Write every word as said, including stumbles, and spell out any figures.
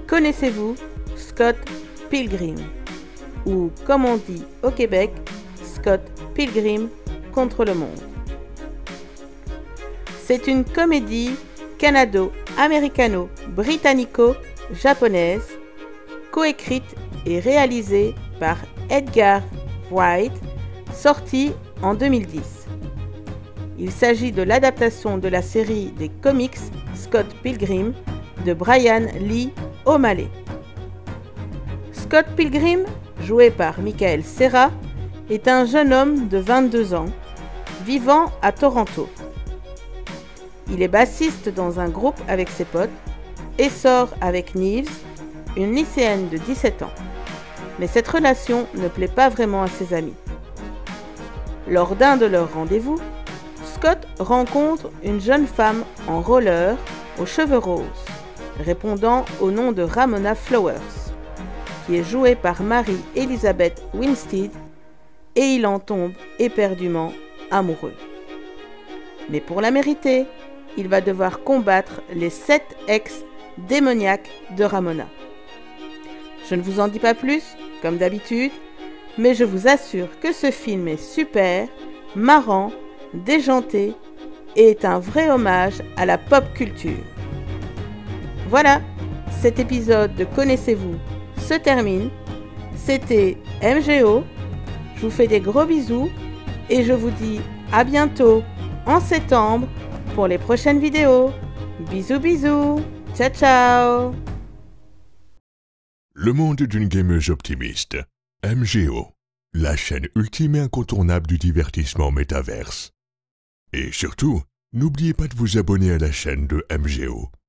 Connaissez-vous Scott Pilgrim? Ou comme on dit au Québec, Scott Pilgrim contre le monde. C'est une comédie canado-américano-britannico-japonaise, coécrite et réalisée par Edgar Wright, sortie en deux mille dix. Il s'agit de l'adaptation de la série des comics Scott Pilgrim de Brian Lee O'Malley. Scott Pilgrim, joué par Michael Cera, est un jeune homme de vingt-deux ans, vivant à Toronto. Il est bassiste dans un groupe avec ses potes et sort avec Nives, une lycéenne de dix-sept ans. Mais cette relation ne plaît pas vraiment à ses amis. Lors d'un de leurs rendez-vous, Scott rencontre une jeune femme en roller aux cheveux roses, répondant au nom de Ramona Flowers, qui est jouée par Mary-Elizabeth Winstead, et il en tombe éperdument amoureux. Mais pour la mériter, il va devoir combattre les sept ex démoniaques de Ramona. Je ne vous en dis pas plus, comme d'habitude, mais je vous assure que ce film est super, marrant, déjanté et est un vrai hommage à la pop culture. Voilà, cet épisode de Connaissez-vous se termine. C'était M G O, je vous fais des gros bisous et je vous dis à bientôt en septembre pour les prochaines vidéos. Bisous bisous, ciao ciao. Le monde d'une gameuse optimiste. M G O, la chaîne ultime et incontournable du divertissement métaverse. Et surtout, n'oubliez pas de vous abonner à la chaîne de M G O.